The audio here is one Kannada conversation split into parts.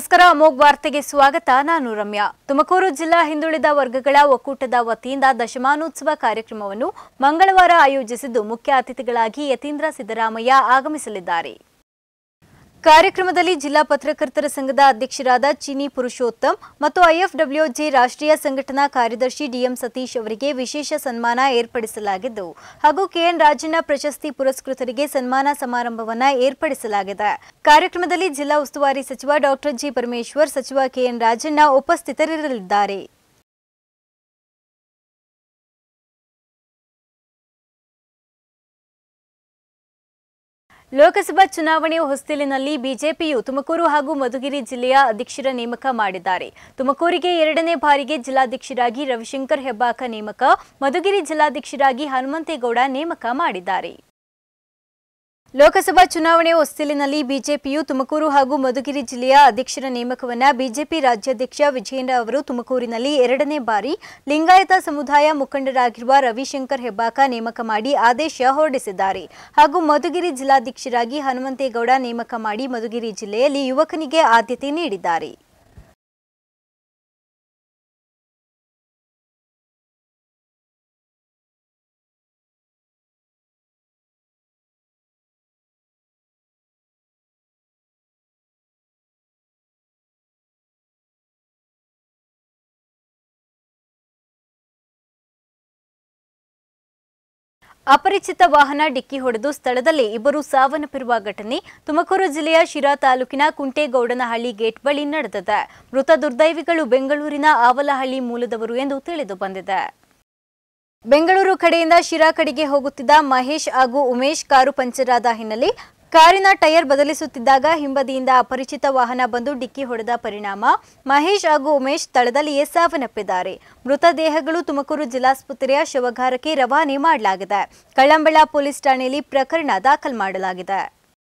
ನಮಸ್ಕಾರ ಅಮೋಘ ವಾರ್ತೆಗೆ ಸ್ವಾಗತ. ನಾನು ರಮ್ಯಾ. ತುಮಕೂರು ಜಿಲ್ಲಾ ಹಿಂದುಳಿದ ವರ್ಗಗಳ ಒಕ್ಕೂಟದ ವತಿಯಿಂದ ದಶಮಾನೋತ್ಸವ ಕಾರ್ಯಕ್ರಮವನ್ನು ಮಂಗಳವಾರ ಆಯೋಜಿಸಿದ್ದು ಮುಖ್ಯ ಅತಿಥಿಗಳಾಗಿ ಯತೀಂದ್ರ ಸಿದ್ದರಾಮಯ್ಯ ಆಗಮಿಸಲಿದ್ದಾರೆ. ಕಾರ್ಯಕ್ರಮದಲ್ಲಿ ಜಿಲ್ಲಾ ಪತ್ರಕರ್ತರ ಸಂಘದ ಅಧ್ಯಕ್ಷರಾದ ಚಿನಿ ಪುರುಷೋತ್ತಮ್ ಮತ್ತು ಐಎಫ್ಡಬ್ಲ್ಯೂಜೆ ರಾಷ್ಟ್ರೀಯ ಸಂಘಟನಾ ಕಾರ್ಯದರ್ಶಿ ಡಿಎಂ ಸತೀಶ್ ಅವರಿಗೆ ವಿಶೇಷ ಸನ್ಮಾನ ಏರ್ಪಡಿಸಲಾಗಿದ್ದು ಹಾಗೂ ಕೆಎನ್ ರಾಜಣ್ಣ ಪ್ರಶಸ್ತಿ ಪುರಸ್ಕೃತರಿಗೆ ಸನ್ಮಾನ ಸಮಾರಂಭವನ್ನು ಏರ್ಪಡಿಸಲಾಗಿದೆ. ಕಾರ್ಯಕ್ರಮದಲ್ಲಿ ಜಿಲ್ಲಾ ಉಸ್ತುವಾರಿ ಸಚಿವ ಡಾಕ್ಟರ್ ಜಿ ಪರಮೇಶ್ವರ್, ಸಚಿವ ಕೆಎನ್ ರಾಜಣ್ಣ ಉಪಸ್ಥಿತರಿರಲಿದ್ದಾರೆ. ಲೋಕಸಭಾ ಚುನಾವಣೆ ಹೊಸ್ತಿಲಿನಲ್ಲಿ ಬಿಜೆಪಿಯು ತುಮಕೂರು ಹಾಗೂ ಮಧುಗಿರಿ ಜಿಲ್ಲೆಯ ಅಧ್ಯಕ್ಷರ ನೇಮಕ ಮಾಡಿದ್ದಾರೆ. ತುಮಕೂರಿಗೆ 2ನೇ ಬಾರಿಗೆ ಜಿಲ್ಲಾಧ್ಯಕ್ಷರಾಗಿ ರವಿಶಂಕರ್ ಹೆಬ್ಬಾಕ ನೇಮಕ, ಮಧುಗಿರಿ ಜಿಲ್ಲಾಧ್ಯಕ್ಷರಾಗಿ ಹನುಮಂತೇಗೌಡ ನೇಮಕ ಮಾಡಿದ್ದಾರೆ. ಲೋಕಸಭಾ ಚುನಾವಣೆ ಹೊಸ್ತಿಲಿನಲ್ಲಿ ಬಿಜೆಪಿಯು ತುಮಕೂರು ಹಾಗೂ ಮಧುಗಿರಿ ಜಿಲ್ಲೆಯ ಅಧ್ಯಕ್ಷರ ನೇಮಕವನ್ನು ಬಿಜೆಪಿ ರಾಜ್ಯಾಧ್ಯಕ್ಷ ವಿಜಯೇಂದ್ರ ಅವರು ತುಮಕೂರಿನಲ್ಲಿ 2ನೇ ಬಾರಿ ಲಿಂಗಾಯತ ಸಮುದಾಯ ಮುಖಂಡರಾಗಿರುವ ರವಿಶಂಕರ್ ಹೆಬ್ಬಾಕ ನೇಮಕ ಮಾಡಿ ಆದೇಶ ಹೊರಡಿಸಿದ್ದಾರೆ. ಹಾಗೂ ಮಧುಗಿರಿ ಜಿಲ್ಲಾಧ್ಯಕ್ಷರಾಗಿ ಹನುಮಂತೇಗೌಡ ನೇಮಕ ಮಾಡಿ ಮಧುಗಿರಿ ಜಿಲ್ಲೆಯಲ್ಲಿ ಯುವಕನಿಗೆ ಆದ್ಯತೆ ನೀಡಿದ್ದಾರೆ. ಅಪರಿಚಿತ ವಾಹನ ಡಿಕ್ಕಿ ಹೊಡೆದು ಸ್ಥಳದಲ್ಲಿ ಇಬ್ಬರು ಸಾವನ್ನಪ್ಪಿರುವ ಘಟನೆ ತುಮಕೂರು ಜಿಲ್ಲೆಯ ಶಿರಾ ತಾಲೂಕಿನ ಕುಂಟೇಗೌಡನಹಳ್ಳಿ ಗೇಟ್ ಬಳಿ ನಡೆದಿದೆ. ಮೃತ ದುರ್ದೈವಿಗಳು ಬೆಂಗಳೂರಿನ ಆವಲಹಳ್ಳಿ ಮೂಲದವರು ಎಂದು ತಿಳಿದು ಬಂದಿದೆ. ಬೆಂಗಳೂರು ಕಡೆಯಿಂದ ಶಿರಾ ಕಡೆಗೆ ಹೋಗುತ್ತಿದ್ದ ಮಹೇಶ್ ಹಾಗೂ ಉಮೇಶ್ ಕಾರು ಪಂಚರ್ ಆದ ಹಿನ್ನೆಲೆ ಕಾರಿನ ಟೈರ್ ಬದಲಿಸುತ್ತಿದ್ದಾಗ ಹಿಂಬದಿಯಿಂದ ಅಪರಿಚಿತ ವಾಹನ ಬಂದು ಡಿಕ್ಕಿ ಹೊಡೆದ ಪರಿಣಾಮ ಮಹೇಶ್ ಹಾಗೂ ಉಮೇಶ್ ಸ್ಥಳದಲ್ಲಿಯೇ ಸಾವನ್ನಪ್ಪಿದ್ದಾರೆ. ಮೃತದೇಹಗಳು ತುಮಕೂರು ಜಿಲ್ಲಾಸ್ಪತ್ರೆಯ ಶವಗಾರಕ್ಕೆ ರವಾನೆ ಮಾಡಲಾಗಿದೆ. ಕಳ್ಳಂಬೆಳ ಪೊಲೀಸ್ ಠಾಣೆಯಲ್ಲಿ ಪ್ರಕರಣ ದಾಖಲು ಮಾಡಲಾಗಿದೆ.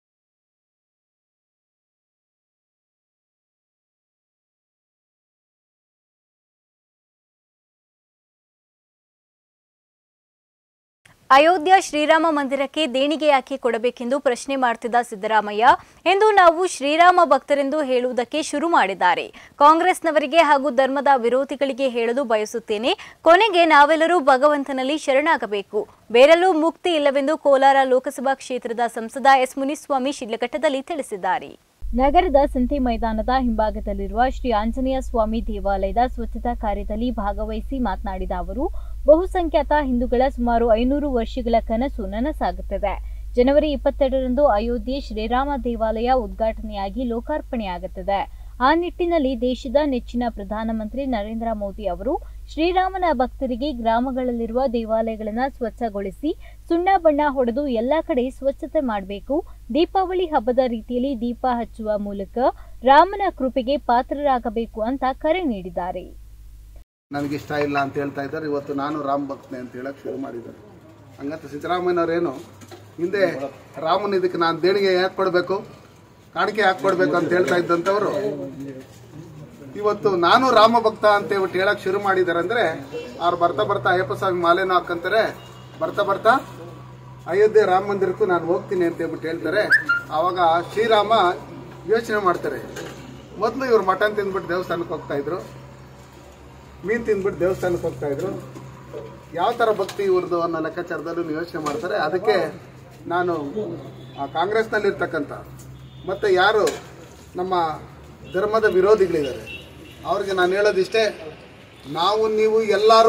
ಅಯೋಧ್ಯ ಶ್ರೀರಾಮ ಮಂದಿರಕ್ಕೆ ದೇಣಿಗೆ ಯಾಕೆ ಕೊಡಬೇಕೆಂದು ಪ್ರಶ್ನೆ ಮಾಡುತ್ತಿದ್ದ ಸಿದ್ದರಾಮಯ್ಯ ಎಂದು ನಾವು ಶ್ರೀರಾಮ ಭಕ್ತರೆಂದು ಹೇಳುವುದಕ್ಕೆ ಶುರು ಮಾಡಿದ್ದಾರೆ. ಕಾಂಗ್ರೆಸ್ನವರಿಗೆ ಹಾಗೂ ಧರ್ಮದ ವಿರೋಧಿಗಳಿಗೆ ಹೇಳಲು ಬಯಸುತ್ತೇನೆ, ಕೊನೆಗೆ ನಾವೆಲ್ಲರೂ ಭಗವಂತನಲ್ಲಿ ಶರಣಾಗಬೇಕು, ಬೇರೆಲ್ಲೂ ಮುಕ್ತಿ ಇಲ್ಲವೆಂದು ಕೋಲಾರ ಲೋಕಸಭಾ ಕ್ಷೇತ್ರದ ಸಂಸದ ಎಸ್ ಮುನಿಸ್ವಾಮಿ ಶಿಡ್ಲಘಟ್ಟದಲ್ಲಿ ತಿಳಿಸಿದ್ದಾರೆ. ನಗರದ ಸಂತೆ ಮೈದಾನದ ಹಿಂಭಾಗದಲ್ಲಿರುವ ಶ್ರೀ ಆಂಜನೇಯ ಸ್ವಾಮಿ ದೇವಾಲಯದ ಸ್ವಚ್ಛತಾ ಕಾರ್ಯದಲ್ಲಿ ಭಾಗವಹಿಸಿ ಮಾತನಾಡಿದ ಅವರು, ಬಹುಸಂಖ್ಯಾತ ಹಿಂದೂಗಳ ಸುಮಾರು 500 ವರ್ಷಗಳ ಕನಸು ನನಸಾಗುತ್ತದೆ. ಜನವರಿ 22ರಂದು ಅಯೋಧ್ಯೆ ಶ್ರೀರಾಮ ದೇವಾಲಯ ಉದ್ಘಾಟನೆಯಾಗಿ ಲೋಕಾರ್ಪಣೆಯಾಗುತ್ತದೆ. ಆ ನಿಟ್ಟಿನಲ್ಲಿ ದೇಶದ ನೆಚ್ಚಿನ ಪ್ರಧಾನಮಂತ್ರಿ ನರೇಂದ್ರ ಮೋದಿ ಅವರು ಶ್ರೀರಾಮನ ಭಕ್ತರಿಗೆ ಗ್ರಾಮಗಳಲ್ಲಿರುವ ದೇವಾಲಯಗಳನ್ನು ಸ್ವಚ್ಛಗೊಳಿಸಿ ಸುಣ್ಣ ಬಣ್ಣ ಹೊಡೆದು ಎಲ್ಲಾ ಕಡೆ ಸ್ವಚ್ಛತೆ ಮಾಡಬೇಕು, ದೀಪಾವಳಿ ಹಬ್ಬದ ರೀತಿಯಲ್ಲಿ ದೀಪ ಹಚ್ಚುವ ಮೂಲಕ ರಾಮನ ಕೃಪೆಗೆ ಪಾತ್ರರಾಗಬೇಕು ಅಂತ ಕರೆ ನೀಡಿದ್ದಾರೆ. ನನಗೆ ಇಷ್ಟ ಇಲ್ಲ ಅಂತ ಹೇಳ್ತಾ ಇದ್ದಾರೆ. ಇವತ್ತು ನಾನು ರಾಮ ಭಕ್ತನೆ ಅಂತ ಹೇಳಕ್ ಶುರು ಮಾಡಿದ್ದಾರೆ. ಹಂಗಂತ ಸಿದ್ದರಾಮಯ್ಯನವರೇನು ಹಿಂದೆ ರಾಮನ ಇದಕ್ಕೆ ನಾನು ದೇಣಿಗೆ ಯಾಕೆ ಕೊಡಬೇಕು, ಕಾಣಿಕೆ ಯಾಕೆ ಕೊಡಬೇಕು ಅಂತ ಹೇಳ್ತಾ ಇದ್ದಂಥವ್ರು ಇವತ್ತು ನಾನು ರಾಮ ಭಕ್ತ ಅಂತ ಹೇಳ್ಬಿಟ್ಟು ಹೇಳಕ್ ಶುರು ಮಾಡಿದ್ದಾರೆ. ಅಂದ್ರೆ ಅವ್ರು ಬರ್ತಾ ಬರ್ತಾ ಅಯ್ಯಪ್ಪ ಸ್ವಾಮಿ ಮಾಲೆನೂ ಹಾಕಂತಾರೆ, ಬರ್ತಾ ಅಯೋಧ್ಯೆ ರಾಮ ಮಂದಿರಕ್ಕೂ ನಾನು ಹೋಗ್ತೀನಿ ಅಂತ ಹೇಳ್ಬಿಟ್ಟು ಹೇಳ್ತಾರೆ. ಆವಾಗ ಶ್ರೀರಾಮ ಯೋಚನೆ ಮಾಡ್ತಾರೆ, ಮೊದಲು ಇವ್ರು ಮಟನ್ ತಿಂದ್ಬಿಟ್ಟು ದೇವಸ್ಥಾನಕ್ಕೆ ಹೋಗ್ತಾ ಇದ್ರು, ಮೀನು ತಿಂದ್ಬಿಟ್ಟು ದೇವಸ್ಥಾನಕ್ಕೆ ಹೋಗ್ತಾ ಇದ್ರು, ಯಾವ ತರ ಭಕ್ತಿ ಇವ್ರದ್ದು ಅನ್ನೋ ಲೆಕ್ಕಾಚಾರದಲ್ಲೂ ಯೋಚನೆ ಮಾಡ್ತಾರೆ. ಅದಕ್ಕೆ ನಾನು ಕಾಂಗ್ರೆಸ್ನಲ್ಲಿ ಇರ್ತಕ್ಕಂಥ ಮತ್ತೆ ಯಾರು ನಮ್ಮ ಧರ್ಮದ ವಿರೋಧಿಗಳಿದ್ದಾರೆ ಅವ್ರಿಗೆ ನಾನು ಹೇಳೋದಿಷ್ಟೇ, ನಾವು ನೀವು ಎಲ್ಲರೂ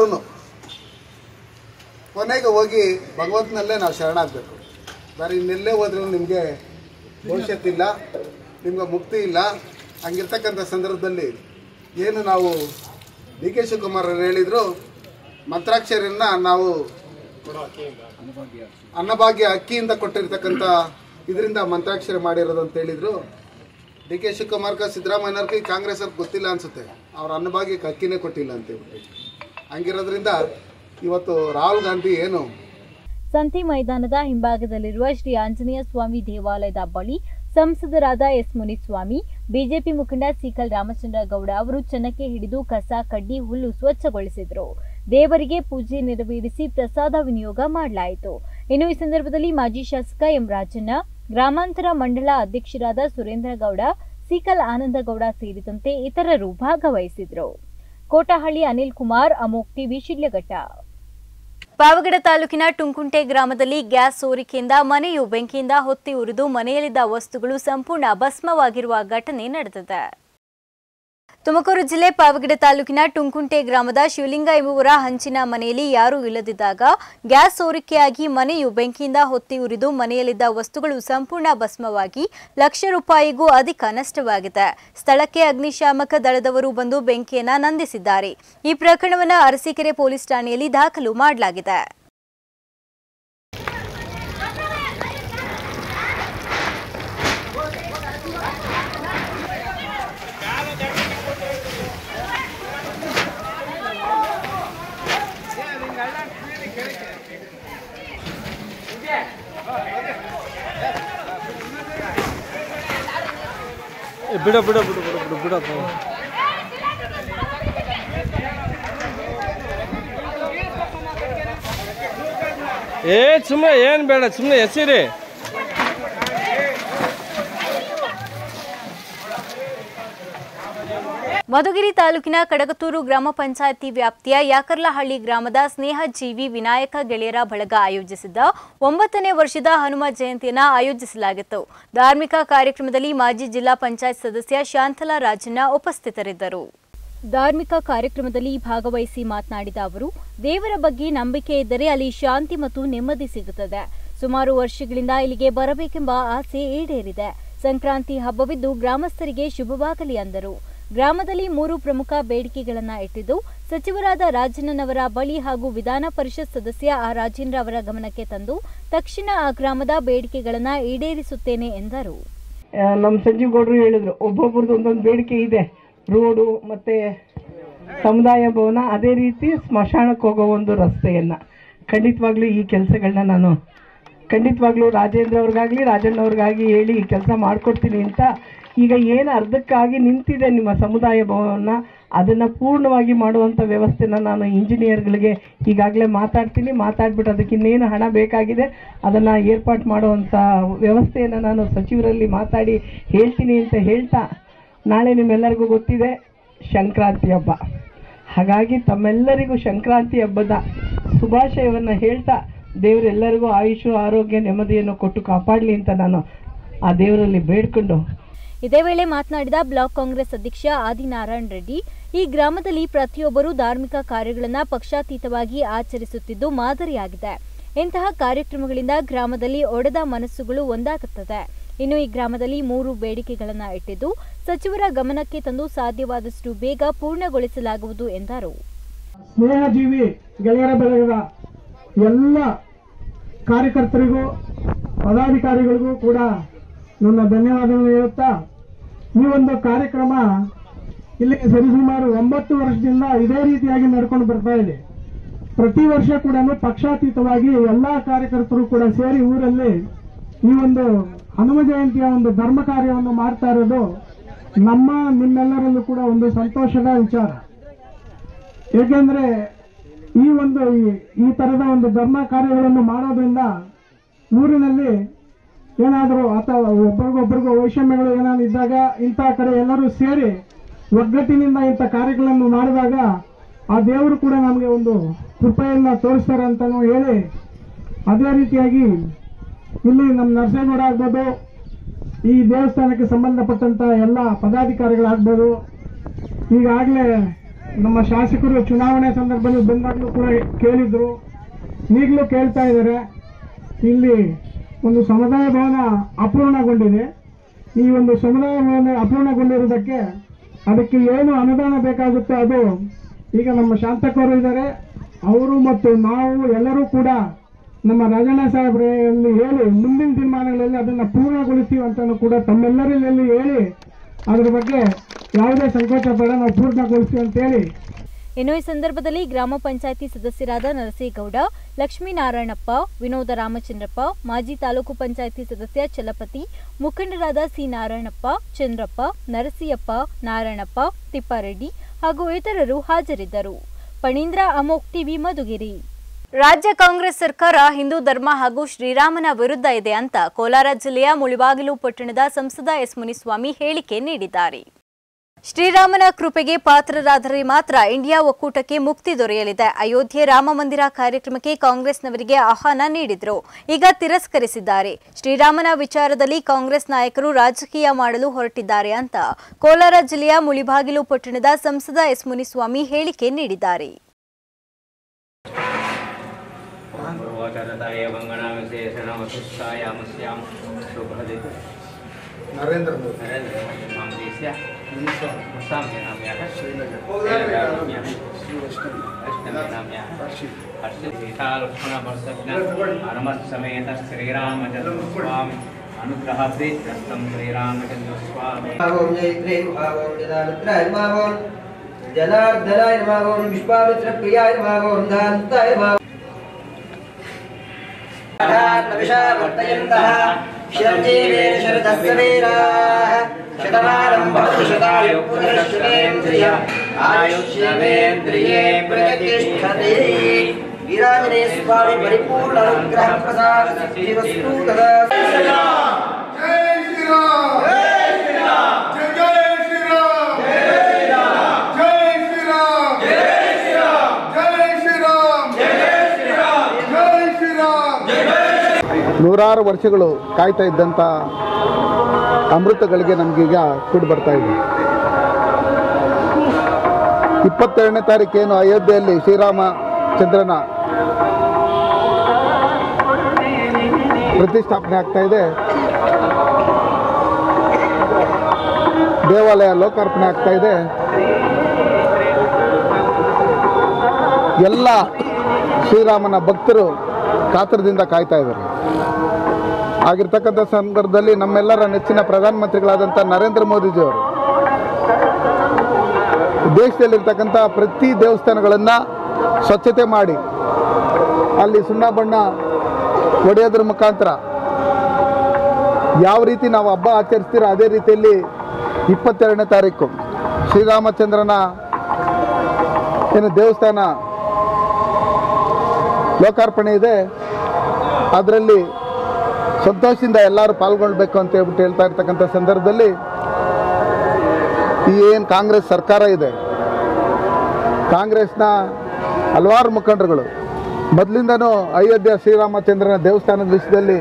ಕೊನೆಗೆ ಹೋಗಿ ಭಗವಂತನಲ್ಲೇ ನಾವು ಶರಣಾಗಬೇಕು. ಬೇರೆ ಇನ್ನೆಲ್ಲೇ ಹೋದ್ರೂ ನಿಮಗೆ ಭವಿಷ್ಯತ್ತಿಲ್ಲ, ನಿಮ್ಗೆ ಮುಕ್ತಿ ಇಲ್ಲ. ಹಂಗಿರ್ತಕ್ಕಂಥ ಸಂದರ್ಭದಲ್ಲಿ ಏನು ನಾವು ಡಿ ಕೆ ಶಿವಕುಮಾರ್ ಅವರು ಹೇಳಿದ್ರು, ಮಂತ್ರಾಕ್ಷರಿಯನ್ನ ನಾವು ಅನ್ನಭಾಗ್ಯ ಅಕ್ಕಿಯಿಂದ ಕೊಟ್ಟಿರ್ತಕ್ಕಂಥ ಇದರಿಂದ ಮಂತ್ರಾಕ್ಷರಿ ಮಾಡಿರೋದು ಅಂತ ಹೇಳಿದ್ರು. ಡಿ ಕೆ ಶಿವಕುಮಾರ್ ಸಿದ್ದರಾಮಯ್ಯನವ್ರಿಗೆ ಕಾಂಗ್ರೆಸ್ ಅವ್ರಿಗೆ ಗೊತ್ತಿಲ್ಲ ಅನ್ಸುತ್ತೆ, ಅವ್ರ ಅನ್ನಭಾಗ್ಯಕ್ಕೆ ಅಕ್ಕಿನೇ ಕೊಟ್ಟಿಲ್ಲ ಅಂತ ಹೇಳ್ಬಿಟ್ಟು. ಹಂಗಿರೋದ್ರಿಂದ ಇವತ್ತು ರಾಹುಲ್ ಗಾಂಧಿ ಏನು ಸಂತೆ ಮೈದಾನದ ಹಿಂಭಾಗದಲ್ಲಿರುವ ಶ್ರೀ ಆಂಜನೇಯ ಸ್ವಾಮಿ ದೇವಾಲಯದ ಬಳಿ ಸಂಸದರಾದ ಎಸ್ ಮುನಿಸ್ವಾಮಿ, ಬಿಜೆಪಿ ಮುಖಂಡ ಸಿಕಲ್ ರಾಮಚಂದ್ರ ಗೌಡ ಅವರು ಚನ್ನಕ್ಕೆ ಹಿಡಿದು ಕಸ ಕಡ್ಡಿ ಹುಲ್ಲು ಸ್ವಚ್ಛಗೊಳಿಸಿದರು. ದೇವರಿಗೆ ಪೂಜೆ ನೆರವೇರಿಸಿ ಪ್ರಸಾದ ವಿನಿಯೋಗ ಮಾಡಲಾಯಿತು. ಇನ್ನು ಈ ಸಂದರ್ಭದಲ್ಲಿ ಮಾಜಿ ಶಾಸಕ ಎಂ ರಾಜಣ್ಣ, ಗ್ರಾಮಾಂತರ ಮಂಡಳ ಅಧ್ಯಕ್ಷರಾದ ಸುರೇಂದ್ರ ಗೌಡ, ಸೀಕಲ್ ಆನಂದಗೌಡ ಸೇರಿದಂತೆ ಇತರರು ಭಾಗವಹಿಸಿದ್ರು. ಕೋಟಹಳ್ಳಿ ಅನಿಲ್ ಕುಮಾರ್, ಅಮೋಕ್ ಟಿವಿ, ಶಿಡ್ಲಘಟ್ಟ. ಪಾವಗಡ ತಾಲೂಕಿನ ಟುಂಕುಂಟೆ ಗ್ರಾಮದಲ್ಲಿ ಗ್ಯಾಸ್ ಸೋರಿಕೆಯಿಂದ ಮನೆಯು ಬೆಂಕಿಯಿಂದ ಹೊತ್ತಿ ಉರಿದು ಮನೆಯಲ್ಲಿದ್ದ ವಸ್ತುಗಳು ಸಂಪೂರ್ಣ ಭಸ್ಮವಾಗಿರುವ ಘಟನೆ ನಡೆದಿದೆ. ತುಮಕೂರು ಜಿಲ್ಲೆ ಪಾವಗಡ ತಾಲೂಕಿನ ಟುಂಕುಂಟೆ ಗ್ರಾಮದ ಶಿವಲಿಂಗ ಎಂಬುವರ ಹಂಚಿನ ಮನೆಯಲ್ಲಿ ಯಾರೂ ಇಲ್ಲದಿದ್ದಾಗ ಗ್ಯಾಸ್ ಸೋರಿಕೆಯಾಗಿ ಮನೆಯು ಬೆಂಕಿಯಿಂದ ಹೊತ್ತಿ ಉರಿದು ಮನೆಯಲ್ಲಿದ್ದ ವಸ್ತುಗಳು ಸಂಪೂರ್ಣ ಭಸ್ಮವಾಗಿ ಲಕ್ಷ ರೂಪಾಯಿಗೂ ಅಧಿಕ ನಷ್ಟವಾಗಿದೆ. ಸ್ಥಳಕ್ಕೆ ಅಗ್ನಿಶಾಮಕ ದಳದವರು ಬಂದು ಬೆಂಕಿಯನ್ನು ನಂದಿಸಿದ್ದಾರೆ. ಈ ಪ್ರಕರಣವನ್ನು ಅರಸೀಕೆರೆ ಪೊಲೀಸ್ ಠಾಣೆಯಲ್ಲಿ ದಾಖಲು ಮಾಡಲಾಗಿದೆ. ಬಿಡ ಬಿಡ ಬಿಡ ಬಿಡ ಬಿಡ ಬಿಡಪ್ಪ. ಸುಮ್ಮನೆ ಏನು ಬೇಡ, ಸುಮ್ಮನೆ ಎಸಿರಿ. ಮಧುಗಿರಿ ತಾಲೂಕಿನ ಕಡಗತೂರು ಗ್ರಾಮ ಪಂಚಾಯಿತಿ ವ್ಯಾಪ್ತಿಯ ಯಾಕರ್ಲಹಳ್ಳಿ ಗ್ರಾಮದ ಸ್ನೇಹಜೀವಿ ವಿನಾಯಕ ಗೆಳೆಯರ ಬಳಗ ಆಯೋಜಿಸಿದ್ದ 9ನೇ ವರ್ಷದ ಹನುಮ ಜಯಂತಿಯನ್ನು ಆಯೋಜಿಸಲಾಗಿತ್ತು. ಧಾರ್ಮಿಕ ಕಾರ್ಯಕ್ರಮದಲ್ಲಿ ಮಾಜಿ ಜಿಲ್ಲಾ ಪಂಚಾಯತ್ ಸದಸ್ಯ ಶಾಂತಲಾ ರಾಜಣ್ಣ ಉಪಸ್ಥಿತರಿದ್ದರು. ಧಾರ್ಮಿಕ ಕಾರ್ಯಕ್ರಮದಲ್ಲಿ ಭಾಗವಹಿಸಿ ಮಾತನಾಡಿದ ಅವರು, ದೇವರ ಬಗ್ಗೆ ನಂಬಿಕೆ ಇದ್ದರೆ ಅಲ್ಲಿ ಶಾಂತಿ ಮತ್ತು ನೆಮ್ಮದಿ ಸಿಗುತ್ತದೆ. ಸುಮಾರು ವರ್ಷಗಳಿಂದ ಇಲ್ಲಿಗೆ ಬರಬೇಕೆಂಬ ಆಸೆ ಈಡೇರಿದೆ. ಸಂಕ್ರಾಂತಿ ಹಬ್ಬವಿದ್ದು ಗ್ರಾಮಸ್ಥರಿಗೆ ಶುಭವಾಗಲಿ ಅಂದರು. ಗ್ರಾಮದಲ್ಲಿ 3 ಪ್ರಮುಖ ಬೇಡಿಕೆಗಳನ್ನು ಇಟ್ಟಿದ್ದು ಸಚಿವರಾದ ರಾಜಣ್ಣನವರ ಬಳಿ ಹಾಗೂ ವಿಧಾನ ಪರಿಷತ್ ಸದಸ್ಯ ಆರ್ ರಾಜೇಂದ್ರ ಅವರ ಗಮನಕ್ಕೆ ತಂದು ತಕ್ಷಣ ಆ ಗ್ರಾಮದ ಬೇಡಿಕೆಗಳನ್ನು ಈಡೇರಿಸುತ್ತೇನೆ ಎಂದರು. ನಮ್ಮ ಸಂಜೀವ್ ಗೌಡರು ಹೇಳಿದ್ರು, ಒಬ್ಬೊಬ್ಬರದ್ದು ಒಂದೊಂದು ಬೇಡಿಕೆ ಇದೆ. ರೋಡು ಮತ್ತೆ ಸಮುದಾಯ ಭವನ, ಅದೇ ರೀತಿ ಸ್ಮಶಾನಕ್ಕೆ ಹೋಗೋ ಒಂದು ರಸ್ತೆಯನ್ನ ಖಂಡಿತವಾಗ್ಲೂ ಈ ಕೆಲಸಗಳನ್ನ ನಾನು ಖಂಡಿತವಾಗ್ಲೂ ರಾಜೇಂದ್ರ ಅವ್ರಿಗಾಗಲಿ ರಾಜಣ್ಣವ್ರಿಗಾಗಿ ಹೇಳಿ ಈ ಕೆಲಸ ಮಾಡಿಕೊಡ್ತೀನಿ ಅಂತ. ಈಗ ಏನು ಅರ್ಧಕ್ಕಾಗಿ ನಿಂತಿದೆ ನಿಮ್ಮ ಸಮುದಾಯ ಭವನ, ಅದನ್ನು ಪೂರ್ಣವಾಗಿ ಮಾಡುವಂಥ ವ್ಯವಸ್ಥೆನ ನಾನು ಇಂಜಿನಿಯರ್ಗಳಿಗೆ ಈಗಾಗಲೇ ಮಾತಾಡ್ಬಿಟ್ಟು ಅದಕ್ಕೆ ಇನ್ನೇನು ಹಣ ಬೇಕಾಗಿದೆ ಅದನ್ನು ಏರ್ಪಾಟ್ ಮಾಡುವಂಥ ವ್ಯವಸ್ಥೆಯನ್ನು ನಾನು ಸಚಿವರಲ್ಲಿ ಮಾತಾಡಿ ಹೇಳ್ತೀನಿ ಅಂತ ಹೇಳ್ತಾ, ನಾಳೆ ನಿಮ್ಮೆಲ್ಲರಿಗೂ ಗೊತ್ತಿದೆ ಸಂಕ್ರಾಂತಿ ಹಬ್ಬ. ಹಾಗಾಗಿ ತಮ್ಮೆಲ್ಲರಿಗೂ ಸಂಕ್ರಾಂತಿ ಹಬ್ಬದ ಶುಭಾಶಯವನ್ನು ಹೇಳ್ತಾ ದೇವರೆಲ್ಲರಿಗೂ ಆಯುಷು ಆರೋಗ್ಯ ನೆಮ್ಮದಿಯನ್ನು ಕೊಟ್ಟು ಕಾಪಾಡಲಿ ಅಂತ ನಾನು ಆ ದೇವರಲ್ಲಿ ಬೇಡ್ಕೊಂಡು. ಇದೇ ವೇಳೆ ಮಾತನಾಡಿದ ಬ್ಲಾಕ್ ಕಾಂಗ್ರೆಸ್ ಅಧ್ಯಕ್ಷ ಆದಿನಾರಾಯಣ ರೆಡ್ಡಿ, ಈ ಗ್ರಾಮದಲ್ಲಿ ಪ್ರತಿಯೊಬ್ಬರೂ ಧಾರ್ಮಿಕ ಕಾರ್ಯಗಳನ್ನು ಪಕ್ಷಾತೀತವಾಗಿ ಆಚರಿಸುತ್ತಿದ್ದು ಮಾದರಿಯಾಗಿದೆ. ಇಂತಹ ಕಾರ್ಯಕ್ರಮಗಳಿಂದ ಗ್ರಾಮದಲ್ಲಿ ಒಡೆದ ಮನಸ್ಸುಗಳು ಒಂದಾಗುತ್ತದೆ. ಇನ್ನು ಈ ಗ್ರಾಮದಲ್ಲಿ 3 ಬೇಡಿಕೆಗಳನ್ನು ಇಟ್ಟಿದ್ದು ಸಚಿವರ ಗಮನಕ್ಕೆ ತಂದು ಸಾಧ್ಯವಾದಷ್ಟು ಬೇಗ ಪೂರ್ಣಗೊಳಿಸಲಾಗುವುದು ಎಂದರು. ಸ್ನೇಹಜೀವಿ ಗೆಳೆಯರ ಬಳಗದ ಎಲ್ಲ ಕಾರ್ಯಕರ್ತರಿಗೂ ಪದಾಧಿಕಾರಿಗಳಿಗೂ ಕೂಡ ನನ್ನ ಧನ್ಯವಾದಗಳನ್ನು ಹೇಳುತ್ತಾ, ಈ ಒಂದು ಕಾರ್ಯಕ್ರಮ ಇಲ್ಲಿ ಸರಿಸುಮಾರು 9 ವರ್ಷದಿಂದ ಇದೇ ರೀತಿಯಾಗಿ ನಡ್ಕೊಂಡು ಬರ್ತಾ ಇದೆ. ಪ್ರತಿ ವರ್ಷ ಕೂಡ ಪಕ್ಷಾತೀತವಾಗಿ ಎಲ್ಲಾ ಕಾರ್ಯಕರ್ತರು ಕೂಡ ಸೇರಿ ಊರಲ್ಲಿ ಈ ಒಂದು ಹನುಮ ಜಯಂತಿಯ ಒಂದು ಧರ್ಮ ಕಾರ್ಯವನ್ನು ಮಾಡ್ತಾ ಇರೋದು ನಿಮ್ಮೆಲ್ಲರಲ್ಲೂ ಕೂಡ ಒಂದು ಸಂತೋಷದ ವಿಚಾರ. ಏಕೆಂದ್ರೆ ಈ ತರದ ಒಂದು ಧರ್ಮ ಕಾರ್ಯಗಳನ್ನು ಮಾಡೋದ್ರಿಂದ ಊರಿನಲ್ಲಿ ಏನಾದರೂ ಅಥವಾ ಒಬ್ಬರಿಗೊಬ್ಬರಿಗೂ ವೈಷಮ್ಯಗಳು ಏನಾದ್ರು ಇದ್ದಾಗ ಇಂತಹ ಕಡೆ ಎಲ್ಲರೂ ಸೇರಿ ಒಗ್ಗಟ್ಟಿನಿಂದ ಇಂಥ ಕಾರ್ಯಗಳನ್ನು ಮಾಡಿದಾಗ ಆ ದೇವರು ಕೂಡ ನಮಗೆ ಒಂದು ಕೃಪೆಯನ್ನು ತೋರಿಸ್ತಾರೆ ಅಂತಾನು ಹೇಳಿ, ಅದೇ ರೀತಿಯಾಗಿ ಇಲ್ಲಿ ನಮ್ಮ ನರಸೇಗೌಡ ಆಗ್ಬೋದು, ಈ ದೇವಸ್ಥಾನಕ್ಕೆ ಸಂಬಂಧಪಟ್ಟಂತ ಎಲ್ಲ ಪದಾಧಿಕಾರಿಗಳಾಗ್ಬೋದು, ಈಗಾಗಲೇ ನಮ್ಮ ಶಾಸಕರು ಚುನಾವಣೆ ಸಂದರ್ಭದಲ್ಲಿ ಬಂದಾಗಲೂ ಕೂಡ ಕೇಳಿದ್ರು, ಈಗಲೂ ಕೇಳ್ತಾ ಇದ್ದಾರೆ. ಇಲ್ಲಿ ಒಂದು ಸಮುದಾಯ ಭವನ ಅಪೂರ್ಣಗೊಂಡಿದೆ. ಈ ಒಂದು ಸಮುದಾಯ ಭವನ ಅಪೂರ್ಣಗೊಂಡಿರುವುದಕ್ಕೆ ಅದಕ್ಕೆ ಏನು ಅನುದಾನ ಬೇಕಾಗುತ್ತೆ ಅದು ಈಗ ನಮ್ಮ ಶಾಂತಕರು ಇದ್ದಾರೆ, ಅವರು ಮತ್ತು ನಾವು ಎಲ್ಲರೂ ಕೂಡ ನಮ್ಮ ರಾಜಣ್ಣ ಸಾಹೇಬರಲ್ಲಿ ಹೇಳಿ ಮುಂದಿನ ದಿನಮಾನಗಳಲ್ಲಿ ಅದನ್ನು ಪೂರ್ಣಗೊಳಿಸ್ತೀವಿ ಅಂತಾನು ಕೂಡ ತಮ್ಮೆಲ್ಲರಲ್ಲಿ ಹೇಳಿ ಅದರ ಬಗ್ಗೆ ಯಾವುದೇ ಸಂಕೋಚ ಬೇಡ, ನಾವು ಪೂರ್ಣಗೊಳಿಸ್ತೀವಿ ಅಂತೇಳಿ. ಇನ್ನು ಈ ಸಂದರ್ಭದಲ್ಲಿ ಗ್ರಾಮ ಪಂಚಾಯಿತಿ ಸದಸ್ಯರಾದ ನರಸೇಗೌಡ, ಲಕ್ಷ್ಮೀನಾರಾಯಣಪ್ಪ, ವಿನೋದ ರಾಮಚಂದ್ರಪ್ಪ, ಮಾಜಿ ತಾಲೂಕು ಪಂಚಾಯಿತಿ ಸದಸ್ಯ ಚಲಪತಿ, ಮುಖಂಡರಾದ ಸಿ ನಾರಾಯಣಪ್ಪ, ಚಂದ್ರಪ್ಪ, ನರಸಿಯಪ್ಪ, ನಾರಾಯಣಪ್ಪ, ತಿಪ್ಪಾರೆಡ್ಡಿ ಹಾಗೂ ಇತರರು ಹಾಜರಿದ್ದರು. ಪಣೀಂದ್ರ, ಅಮೋಕ್ ಟಿವಿ, ಮಧುಗಿರಿ. ರಾಜ್ಯ ಕಾಂಗ್ರೆಸ್ ಸರ್ಕಾರ ಹಿಂದೂ ಧರ್ಮ ಹಾಗೂ ಶ್ರೀರಾಮನ ವಿರುದ್ಧ ಇದೆ ಅಂತ ಕೋಲಾರ ಜಿಲ್ಲೆಯ ಮುಳಬಾಗಿಲು ಪಟ್ಟಣದ ಸಂಸದ ಎಸ್ ಮುನಿಸ್ವಾಮಿ ಹೇಳಿಕೆ ನೀಡಿದ್ದಾರೆ. ಶ್ರೀರಾಮನ ಕೃಪೆಗೆ ಪಾತ್ರರಾದರೆ ಮಾತ್ರ ಇಂಡಿಯಾ ಒಕ್ಕೂಟಕ್ಕೆ ಮುಕ್ತಿ ದೊರೆಯಲಿದೆ. ಅಯೋಧ್ಯೆ ರಾಮ ಮಂದಿರ ಕಾರ್ಯಕ್ರಮಕ್ಕೆ ಕಾಂಗ್ರೆಸ್ನವರಿಗೆ ಆಹ್ವಾನ ನೀಡಿದ್ರು, ಈಗ ತಿರಸ್ಕರಿಸಿದ್ದಾರೆ. ಶ್ರೀರಾಮನ ವಿಚಾರದಲ್ಲಿ ಕಾಂಗ್ರೆಸ್ ನಾಯಕರು ರಾಜಕೀಯ ಮಾಡಲು ಹೊರಟಿದ್ದಾರೆ ಅಂತ ಕೋಲಾರ ಜಿಲ್ಲೆಯ ಮುಳಬಾಗಿಲು ಪಟ್ಟಣದ ಸಂಸದ ಎಸ್ ಮುನಿಸ್ವಾಮಿ ಹೇಳಿಕೆ ನೀಡಿದ್ದಾರೆ. ನರೇಂದ್ರ ಸಮೇತ ಶ್ರೀರಾಮಚಂದ್ರ ಸ್ವಾಮಿ ಅನುಗ್ರಹ ಪ್ರೀತಸ್ಥಂ ಶ್ರೀರಾಮಚಂದ್ರ ಸ್ವಾಮಿ ಜನಾರ್ದನಾಯ ನಮಃ ಓಂ ವಿಶ್ವಾಮಿತ್ರ ಪ್ರಿಯಾಯ ನಮಃ ಓಂ ದಾಂತಾಯ ನಮಃ ವಿಷಾವರ್ತಯಂತಃ ಶಿರಜೀವೇನ ಶರದಸ್ಸವೇರಾಃ ಶತಮಾನಂ ಭವತಿ ಶತಾಯು ಪುರುಷೇಂದ್ರಿಯ ಆಯುಷ್ಯವೇಂದ್ರಿಯೇ ಪ್ರತಿಷ್ಠತೆ ವಿರಾಜನೇ ಸ್ವಾಮಿ ಪರಿಪೂರ್ಣ ಅನುಗ್ರಹ ಪ್ರಸಾದ ಸಿದ್ಧಿರಸ್ತು ತದಾ. ಜೈ ಶ್ರೀರಾಮ್ ಜೈ ಶ್ರೀರಾಮ್ ಜೈ ಶ್ರೀರಾಮ್ ಜೈ ಶ್ರೀರಾಮ್ ಜೈ ಶ್ರೀರಾಮ್ ಜೈ ಶ್ರೀರಾಮ್ ಜೈ ಶ್ರೀರಾಮ್ ಜೈ ಶ್ರೀರಾಮ್. ನೂರಾರು ವರ್ಷಗಳು ಕಾಯ್ತಾ ಇದ್ದಂಥ ಅಮೃತಗಳಿಗೆ ನಮಗೀಗ ಕೂಡಿ ಬರ್ತಾ ಇದೆ. 22ನೇ ತಾರೀಕೇನು ಅಯೋಧ್ಯೆಯಲ್ಲಿ ಶ್ರೀರಾಮಚಂದ್ರನ ಪ್ರತಿಷ್ಠಾಪನೆ ಆಗ್ತಾ ಇದೆ, ದೇವಾಲಯ ಲೋಕಾರ್ಪಣೆ ಆಗ್ತಾ ಇದೆ. ಎಲ್ಲ ಶ್ರೀರಾಮನ ಭಕ್ತರು ಕಾತರದಿಂದ ಕಾಯ್ತಾ ಇದ್ದಾರೆ. ಆಗಿರ್ತಕ್ಕಂಥ ಸಂದರ್ಭದಲ್ಲಿ ನಮ್ಮೆಲ್ಲರ ನೆಚ್ಚಿನ ಪ್ರಧಾನಮಂತ್ರಿಗಳಾದಂಥ ನರೇಂದ್ರ ಮೋದಿಜಿಯವರು ದೇಶದಲ್ಲಿರ್ತಕ್ಕಂಥ ಪ್ರತಿ ದೇವಸ್ಥಾನಗಳನ್ನು ಸ್ವಚ್ಛತೆ ಮಾಡಿ ಅಲ್ಲಿ ಸುಣ್ಣ ಬಣ್ಣ ಹೊಡೆಯೋದ್ರ ಮುಖಾಂತರ ಯಾವ ರೀತಿ ನಾವು ಹಬ್ಬ ಆಚರಿಸ್ತೀರೋ ಅದೇ ರೀತಿಯಲ್ಲಿ 22ನೇ ತಾರೀಕು ಶ್ರೀರಾಮಚಂದ್ರನ ಏನು ದೇವಸ್ಥಾನ ಲೋಕಾರ್ಪಣೆ ಇದೆ, ಅದರಲ್ಲಿ ಸಂತೋಷದಿಂದ ಎಲ್ಲರೂ ಪಾಲ್ಗೊಳ್ಬೇಕು ಅಂತ ಹೇಳ್ಬಿಟ್ಟು ಹೇಳ್ತಾ ಇರ್ತಕ್ಕಂಥ ಸಂದರ್ಭದಲ್ಲಿ ಈ ಏನು ಕಾಂಗ್ರೆಸ್ ಸರ್ಕಾರ ಇದೆ, ಕಾಂಗ್ರೆಸ್ನ ಹಲವಾರು ಮುಖಂಡರುಗಳು ಮೊದಲಿಂದನೂ ಅಯೋಧ್ಯೆ ಶ್ರೀರಾಮಚಂದ್ರನ ದೇವಸ್ಥಾನದ ವಿಷಯದಲ್ಲಿ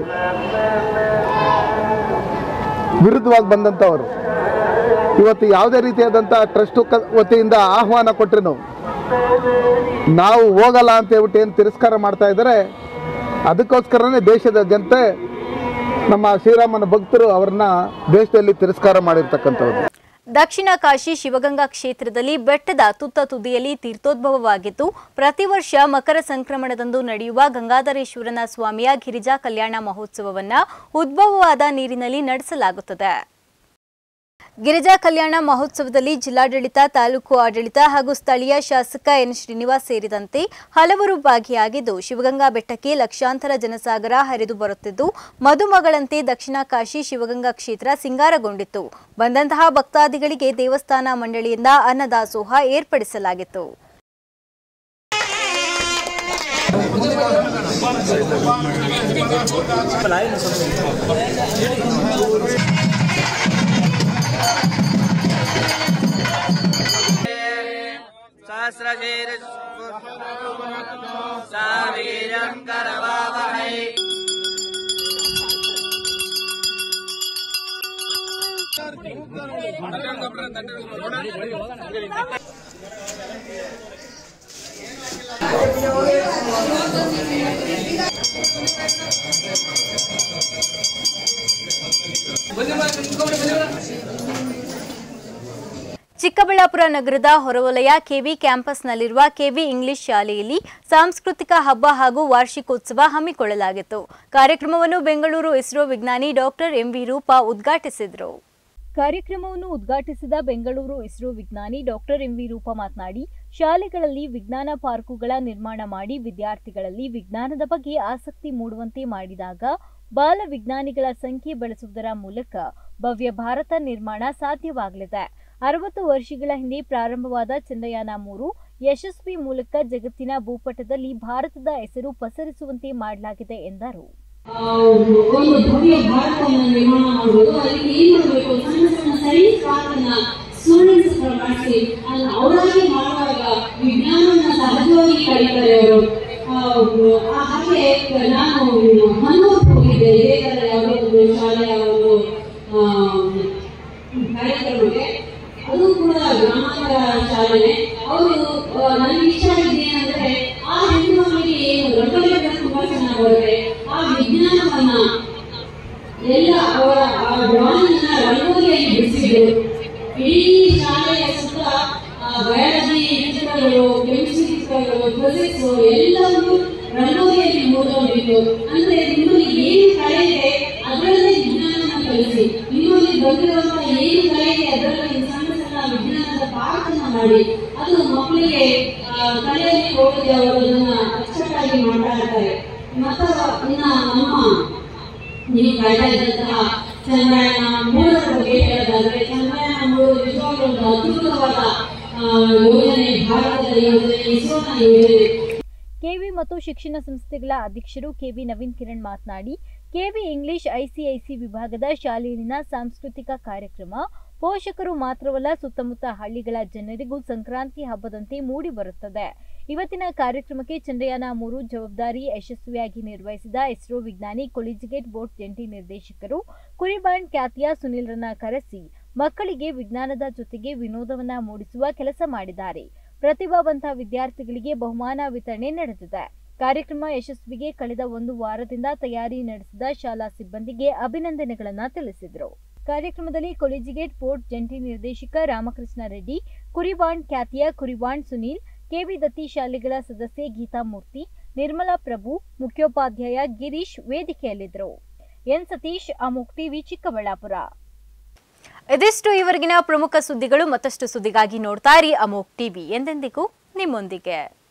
ವಿರುದ್ಧವಾಗಿ ಬಂದಂಥವರು ಇವತ್ತು ಯಾವುದೇ ರೀತಿಯಾದಂಥ ಟ್ರಸ್ಟ್ ವತಿಯಿಂದ ಆಹ್ವಾನ ಕೊಟ್ಟರು ನಾವು ಹೋಗಲ್ಲ ಅಂತ ಹೇಳ್ಬಿಟ್ಟು ಏನು ತಿರಸ್ಕಾರ ಮಾಡ್ತಾ ಇದ್ದಾರೆ. ಅದಕ್ಕೋಸ್ಕರನೇ ದೇಶದ ಜನತೆ ನಮ್ಮ ಶ್ರೀರಾಮನ ಭಕ್ತರು ಅವರನ್ನ ದೇಶದಲ್ಲಿ ತಿರಸ್ಕಾರ ಮಾಡಿರ್ತಕ್ಕಂಥವ್ರು. ದಕ್ಷಿಣ ಕಾಶಿ ಶಿವಗಂಗಾ ಕ್ಷೇತ್ರದಲ್ಲಿ ಬೆಟ್ಟದ ತುತ್ತ ತುದಿಯಲ್ಲಿ ತೀರ್ಥೋದ್ಭವವಾಗಿದ್ದು, ಪ್ರತಿ ವರ್ಷ ಮಕರ ಸಂಕ್ರಮಣದಂದು ನಡೆಯುವ ಗಂಗಾಧರೇಶ್ವರನ ಸ್ವಾಮಿಯ ಗಿರಿಜಾ ಕಲ್ಯಾಣ ಮಹೋತ್ಸವವನ್ನು ಉದ್ಭವವಾದ ನೀರಿನಲ್ಲಿ ನಡೆಸಲಾಗುತ್ತದೆ. ಗಿರಿಜಾ ಕಲ್ಯಾಣ ಮಹೋತ್ಸವದಲ್ಲಿ ಜಿಲ್ಲಾಡಳಿತ, ತಾಲೂಕು ಆಡಳಿತ ಹಾಗೂ ಸ್ಥಳೀಯ ಶಾಸಕ ಎನ್ ಶ್ರೀನಿವಾಸ್ ಸೇರಿದಂತೆ ಹಲವರು ಭಾಗಿಯಾಗಿದ್ದು, ಶಿವಗಂಗಾ ಬೆಟ್ಟಕ್ಕೆ ಲಕ್ಷಾಂತರ ಜನಸಾಗರ ಹರಿದು ಬರುತ್ತಿದ್ದು, ಮದುಮಗಳಂತೆ ದಕ್ಷಿಣ ಕಾಶಿ ಶಿವಗಂಗಾ ಕ್ಷೇತ್ರ ಸಿಂಗಾರಗೊಂಡಿತ್ತು. ಬಂದಂತಹ ಭಕ್ತಾದಿಗಳಿಗೆ ದೇವಸ್ಥಾನ ಮಂಡಳಿಯಿಂದ ಅನ್ನದಾಸೋಹ ಏರ್ಪಡಿಸಲಾಗಿತ್ತು. ಚಿಕ್ಕಬಳ್ಳಾಪುರ ನಗರದ ಹೊರವಲಯ ಕೆವಿ ಕ್ಯಾಂಪಸ್ನಲ್ಲಿರುವ ಕೆವಿ ಇಂಗ್ಲಿಷ್ ಶಾಲೆಯಲ್ಲಿ ಸಾಂಸ್ಕೃತಿಕ ಹಬ್ಬ ಹಾಗೂ ವಾರ್ಷಿಕೋತ್ಸವ ಹಮ್ಮಿಕೊಳ್ಳಲಾಗಿತ್ತು. ಕಾರ್ಯಕ್ರಮವನ್ನು ಬೆಂಗಳೂರು ಇಸ್ರೋ ವಿಜ್ಞಾನಿ ಡಾಕ್ಟರ್ ಎಂವಿ ರೂಪಾ ಉದ್ಘಾಟಿಸಿದರು. ಕಾರ್ಯಕ್ರಮವನ್ನು ಉದ್ಘಾಟಿಸಿದ ಬೆಂಗಳೂರು ಇಸ್ರೋ ವಿಜ್ಞಾನಿ ಡಾಕ್ಟರ್ ಎಂವಿ ರೂಪಾ ಮಾತನಾಡಿ, ಶಾಲೆಗಳಲ್ಲಿ ವಿಜ್ಞಾನ ಪಾರ್ಕುಗಳ ನಿರ್ಮಾಣ ಮಾಡಿ ವಿದ್ಯಾರ್ಥಿಗಳಲ್ಲಿ ವಿಜ್ಞಾನದ ಬಗ್ಗೆ ಆಸಕ್ತಿ ಮೂಡುವಂತೆ ಮಾಡಿದಾಗ ಬಾಲ ವಿಜ್ಞಾನಿಗಳ ಸಂಖ್ಯೆ ಬೆಳೆಸುವುದರ ಮೂಲಕ ಭವ್ಯ ಭಾರತ ನಿರ್ಮಾಣ ಸಾಧ್ಯವಾಗಲಿದೆ. 60 ವರ್ಷಗಳ ಹಿಂದೆ ಪ್ರಾರಂಭವಾದ ಚಂದ್ರಯಾನ 3 ಯಶಸ್ವಿ ಮೂಲಕ ಜಗತ್ತಿನ ಭೂಪಟದಲ್ಲಿ ಭಾರತದ ಹೆಸರು ಪಸರಿಸುವಂತೆ ಮಾಡಲಾಗಿದೆ ಎಂದರು. ಒಂದು ಭವ್ಯ ಭಾರತವನ್ನು ನಿರ್ಮಾಣ ಮಾಡಬಹುದು. ಅದಕ್ಕೆ ಏನ್ ಮಾಡಬೇಕು, ಸಣ್ಣ ಸಣ್ಣ ಸೈನ್ಸ್ ಪಾರ್ಕನ್ನ ಸ್ಟೂಡೆಂಟ್ಸ್ ಮಾಡಿಸಿ ಅವರಾಗಿ ಮಾಡುವಾಗ ವಿಜ್ಞಾನವನ್ನ ಸಹಜವಾಗಿ ಕಲಿತಾರೆ ಅವರು. ಹಾಗೆ ನಾನು ಹನ್ನೂರು ಹೋಗಿದ್ದೆ, ಇದೇ ತರ ಯಾವುದೋ ಒಂದು ಶಾಲೆಯ ಒಂದು ಕಾರ್ಯಕ್ರಮಕ್ಕೆ. ಅದು ಕೂಡ ಗ್ರಾಮಾಂತರ ಶಾಲೆ. ಅವರು ನನಗೆ ಇಷ್ಟ ಆಗಿದ್ದೇನೆಂದ್ರೆ ಆ ಹೆಣ್ಣು ಮಕ್ಕಳಿಗೆ ಏನು ರಂಗೋಲಿ ತುಂಬಾ ಚೆನ್ನಾಗಿ ಬರುತ್ತೆ. ಆ ವಿಜ್ಞಾನವನ್ನ ಎಲ್ಲ ಅವರ ಡ್ರಾಯಿಂಗ್ ರಂಗೋಲಿಯಲ್ಲಿ ಬಿಡಿಸಿದ್ರು. ಇಡೀ ಶಾಲೆಯ ಸುತ್ತ ಬಯಾಲಜಿ ಚಿತ್ರಗಳು, ಕೆಮಿಸ್ಟ್ರಿ ಚಿತ್ರಗಳು, ಫಿಸಿಕ್ಸ್ ಎಲ್ಲವೂ ರಂಗೋಲಿಯಲ್ಲಿ ಮೂಡಿಕೊಂಡಿತ್ತು. ಅಂದ್ರೆ ನಿಮ್ಮಲ್ಲಿ ಏನು ಕಲೆ ಇದೆ ಅದರಲ್ಲೇ ವಿಜ್ಞಾನವನ್ನು ಕಲಿಸಿ, ನಿಮ್ಮಲ್ಲಿ ಬಂದಿರುವಂತಹ ಏನು ಕಲೆ ಇದೆ ಅದರಲ್ಲಿ ಸಣ್ಣ ಸಣ್ಣ ವಿಜ್ಞಾನದ ಪಾಠನ ಮಾಡಿ ಅದು ಮಕ್ಕಳಿಗೆ ಕಲೆಯಲ್ಲಿ ಹೋಗದೆ ಅವರನ್ನ ಅಚ್ಚುಕಟ್ಟಾಗಿ ಮಾತಾಡ್ತಾರೆ. ಮತ್ತು ನಮ್ಮ ನೀವು ಕಾಯ್ತಾ ಇದ್ದಂತಹ ಚಂದ್ರಯಾನ 3 ಬಗ್ಗೆ ಹೇಳೋದಾದ್ರೆ, ಚಂದ್ರಯಾನ 3 ನಿಜವಾಗ್ಲೂ ಒಂದು ಅದ್ಭುತವಾದ ಯೋಜನೆ, ಭಾರತದ ಯೋಜನೆ, ಇಸ್ರೋನ ಯೋಜನೆ. ಕೆವಿ ಮತ್ತು ಶಿಕ್ಷಣ ಸಂಸ್ಥೆಗಳ ಅಧ್ಯಕ್ಷರು ಕೆವಿ ನವೀನ್ ಕಿರಣ್ ಮಾತನಾಡಿ, ಕೆವಿ ಇಂಗ್ಲಿಷ್ ಐಸಿಐಸಿ ವಿಭಾಗದ ಶಾಲೆಯಲ್ಲಿನ ಸಾಂಸ್ಕೃತಿಕ ಕಾರ್ಯಕ್ರಮ ಪೋಷಕರು ಮಾತ್ರವಲ್ಲ ಸುತ್ತಮುತ್ತ ಹಳ್ಳಿಗಳ ಜನರಿಗೂ ಸಂಕ್ರಾಂತಿ ಹಬ್ಬದಂತೆ ಮೂಡಿ ಬರುತ್ತದೆ. ಇವತ್ತಿನ ಕಾರ್ಯಕ್ರಮಕ್ಕೆ ಚಂದ್ರಯಾನ 3 ಜವಾಬ್ದಾರಿ ಯಶಸ್ವಿಯಾಗಿ ನಿರ್ವಹಿಸಿದ ಇಸ್ರೋ ವಿಜ್ಞಾನಿ, ಕೊಲಿಜಿಗೇಟ್ ಬೋರ್ಡ್ ಜಂಟಿ ನಿರ್ದೇಶಕರು ಕುರಿಬಾಂಡ್ ಖ್ಯಾತಿಯ ಸುನಿಲ್ರನ್ನ ಕರೆಸಿ ಮಕ್ಕಳಿಗೆ ವಿಜ್ಞಾನದ ಜೊತೆಗೆ ವಿನೋದವನ್ನ ಮೂಡಿಸುವ ಕೆಲಸ ಮಾಡಿದ್ದಾರೆ. ಪ್ರತಿಭಾವಂತ ವಿದ್ಯಾರ್ಥಿಗಳಿಗೆ ಬಹುಮಾನ ವಿತರಣೆ ನಡೆದಿದೆ. ಕಾರ್ಯಕ್ರಮ ಯಶಸ್ವಿಗೆ ಕಳೆದ 1 ವಾರದಿಂದ ತಯಾರಿ ನಡೆಸಿದ ಶಾಲಾ ಸಿಬ್ಬಂದಿಗೆ ಅಭಿನಂದನೆಗಳನ್ನು ತಿಳಿಸಿದರು. ಕಾರ್ಯಕ್ರಮದಲ್ಲಿ ಕೊಲಿಜಿಗೇಟ್ ಬೋರ್ಡ್ ಜಂಟಿ ನಿರ್ದೇಶಕ ರಾಮಕೃಷ್ಣ ರೆಡ್ಡಿ, ಕುರಿಬಾಂಡ್ ಖ್ಯಾತಿಯ ಕುರಿಬಾಂಡ್ ಸುನೀಲ್, ಕೆವಿ ದತ್ತಿ ಶಾಲೆಗಳ ಸದಸ್ಯೆ ಗೀತಾ ಮೂರ್ತಿ, ನಿರ್ಮಲಾ ಪ್ರಭು, ಮುಖ್ಯೋಪಾಧ್ಯಾಯ ಗಿರೀಶ್ ವೇದಿಕೆಯಲ್ಲಿದ್ದರು. ಎನ್ ಸತೀಶ್, ಅಮೋಕ್ ಟಿವಿ, ಚಿಕ್ಕಬಳ್ಳಾಪುರ. ಇದಿಷ್ಟು ಇವರೆಗಿನ ಪ್ರಮುಖ ಸುದ್ದಿಗಳು. ಮತ್ತಷ್ಟು ಸುದ್ದಿಗಾಗಿ ನೋಡ್ತಾ ಇರಿ ಅಮೋಕ್ ಟಿವಿ, ಎಂದೆಂದಿಗೂ ನಿಮ್ಮೊಂದಿಗೆ.